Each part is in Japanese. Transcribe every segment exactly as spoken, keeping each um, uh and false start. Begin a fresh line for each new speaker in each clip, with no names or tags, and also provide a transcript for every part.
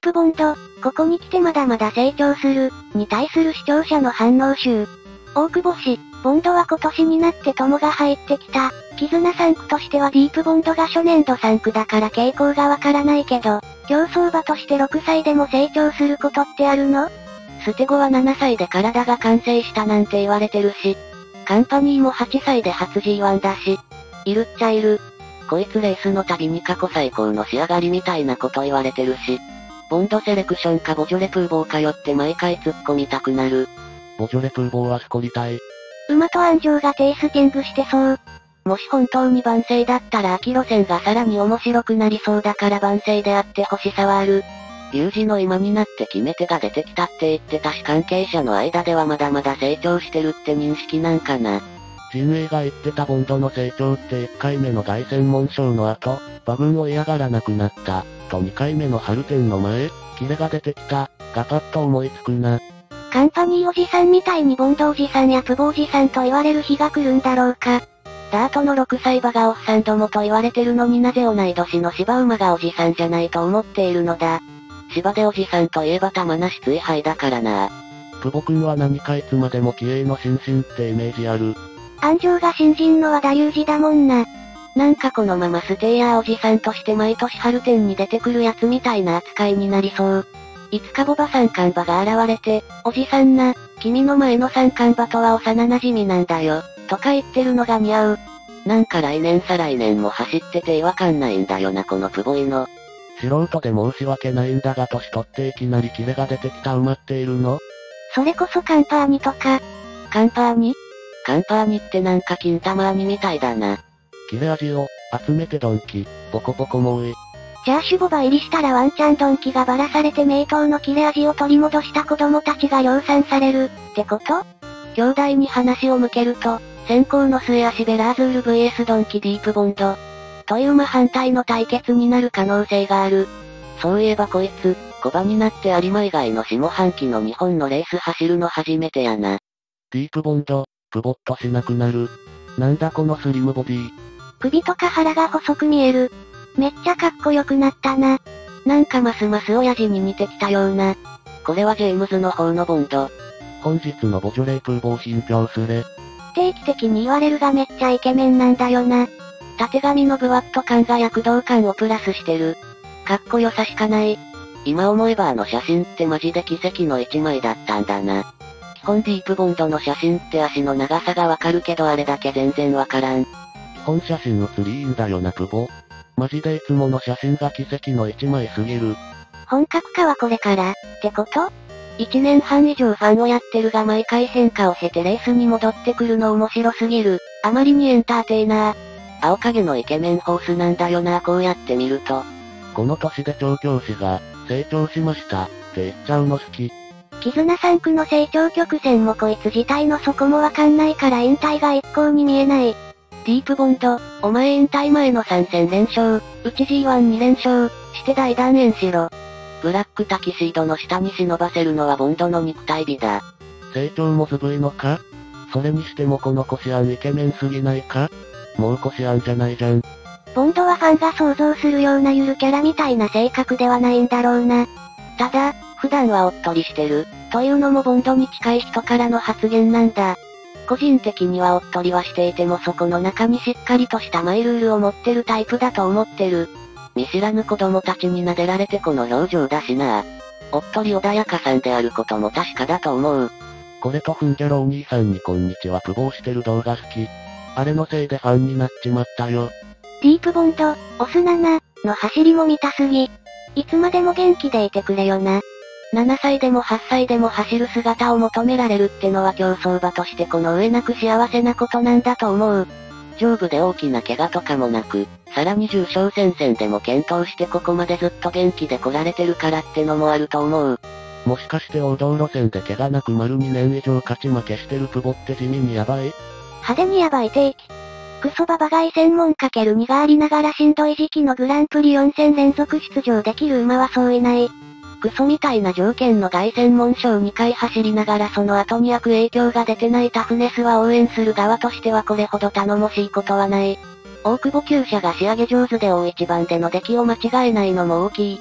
プボンド、ここに来てまだまだ成長する、に対する視聴者の反応集。大久保氏、ボンドは今年になって友が入ってきた。絆さん区としてはディープボンドが初年度さん区だから傾向がわからないけど、競走馬としてろくさいでも成長することってあるの？
ステゴはななさいで体が完成したなんて言われてるし、カンパニーもはっさいで初 ジーワン だし、いるっちゃいる。こいつレースの度に過去最高の仕上がりみたいなこと言われてるし、ボンドセレクションかボジョレ・プーボーかよって毎回突っ込みたくなる。
ボジョレ・プーボーはスコりたい。
馬と安城がテイスティングしてそう。
もし本当に万世だったら秋路線がさらに面白くなりそうだから万世であってほしさはある。有事の今になって決め手が出てきたって言ってたし関係者の間ではまだまだ成長してるって認識なんかな。
陣営が言ってたボンドの成長っていっかいめの凱旋門賞の後、馬群を嫌がらなくなった、とにかいめの春天の前、キレが出てきた、がパッと思いつくな。
カンパニーおじさんみたいにボンドおじさんやプボおじさんと言われる日が来るんだろうか。
ダートのろくさい馬がおっさんどもと言われてるのになぜ同い年の芝馬がおじさんじゃないと思っているのだ。芝でおじさんといえば玉なし追敗だからな。
プボ君は何かいつまでも気鋭の新進ってイメージある。
安城が新人の和田裕二だもんな。
なんかこのままステイヤーおじさんとして毎年春天に出てくるやつみたいな扱いになりそう。いつかボバ三冠馬が現れて、おじさんな、君の前の三冠馬とは幼馴染なんだよ、とか言ってるのが似合う。なんか来年再来年も走ってて違和感ないんだよなこのプボイの。
素人で申し訳ないんだが年取っていきなりキレが出てきた馬っているの？
それこそカンパーニとか。
カンパーニ？カンパーニってなんか金玉ーニみたいだな。
キレ味を、集めてドンキ、ポコポコもうい。
チャーシュボバ入りしたらワンチャンドンキがばらされて名刀の切れ味を取り戻した子供たちが量産される、ってこと？
兄弟に話を向けると、先行の末足ベラーズール ブイエス ドンキディープボンド。という馬反対の対決になる可能性がある。そういえばこいつ、小馬になって有馬以外の下半期の日本のレース走るの初めてやな。
ディープボンド、プボッとしなくなる。なんだこのスリムボディ。
首とか腹が細く見える。めっちゃかっこよくなったな。
なんかますます親父に似てきたような。これはジェームズの方のボンド。
本日のボジョレープーボー品評すれ。
定期的に言われるがめっちゃイケメンなんだよな。
縦髪のブワッと感が躍動感をプラスしてる。かっこよさしかない。今思えばあの写真ってマジで奇跡の一枚だったんだな。基本ディープボンドの写真って足の長さがわかるけどあれだけ全然わからん。
基本写真写りいいんだよなプボ。マジでいつもの写真が奇跡の一枚すぎる。
本格化はこれから、ってこと？
一年半以上ファンをやってるが毎回変化を経てレースに戻ってくるの面白すぎる。あまりにエンターテイナー。青影のイケメンホースなんだよなこうやって見ると。
この年で調教師が、成長しました、って言っちゃうの好き。
絆さん区の成長曲線もこいつ自体の底もわかんないから引退が一向に見えない。
ディープボンド、お前引退前のさん戦連勝、うち ジーワンに 連勝、して大断円しろ。ブラックタキシードの下に忍ばせるのはボンドの肉体美だ。
成長もすぶいのか？それにしてもこのコシアンイケメンすぎないか？もうコシアンじゃないじゃん。
ボンドはファンが想像するようなゆるキャラみたいな性格ではないんだろうな。
ただ、普段はおっとりしてる、というのもボンドに近い人からの発言なんだ。個人的にはおっとりはしていてもそこの中にしっかりとしたマイルールを持ってるタイプだと思ってる。見知らぬ子供たちに撫でられてこの表情だしな。おっとり穏やかさんであることも確かだと思う。
これとフンギャロお兄さんにこんにちはプボーしてる動画好き。あれのせいでファンになっちまったよ。
ディープボンド、オスナナ、の走りも見たすぎ。いつまでも元気でいてくれよな。
ななさいでもはっさいでも走る姿を求められるってのは競走馬としてこの上なく幸せなことなんだと思う。上部で大きな怪我とかもなく、さらに重症戦線でも検討してここまでずっと元気で来られてるからってのもあると思う。
もしかして王道路線で怪我なく丸にねん以上勝ち負けしてるプボって地味にヤバい？
派手にヤバい定期。クソババ買い専門かけるにがありながらしんどい時期のグランプリよん戦連続出場できる馬はそういない。クソみたいな条件の凱旋門賞にかい走りながらその後に悪影響が出てないタフネスは応援する側としてはこれほど頼もしいことはない。大久保厩舎が仕上げ上手で大一番での出来を間違えないのも大きい。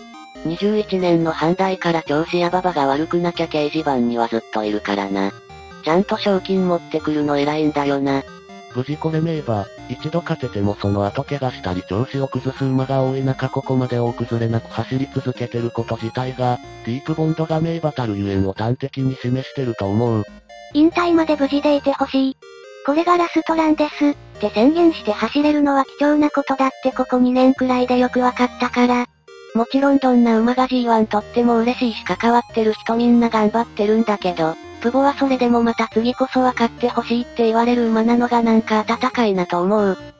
にじゅういちねんの阪大から調子や馬場が悪くなきゃ掲示板にはずっといるからな。ちゃんと賞金持ってくるの偉いんだよな。
無事これ名馬、一度勝ててもその後怪我したり調子を崩す馬が多い中ここまで大崩れなく走り続けてること自体が、ディープボンドが名馬たるゆえんを端的に示してると思う。
引退まで無事でいてほしい。これがラストランです、って宣言して走れるのは貴重なことだってここにねんくらいでよくわかったから。
もちろんどんな馬が ジーワン とっても嬉しいし関わってる人みんな頑張ってるんだけど、プボはそれでもまた次こそは勝ってほしいって言われる馬なのがなんか温かいなと思う。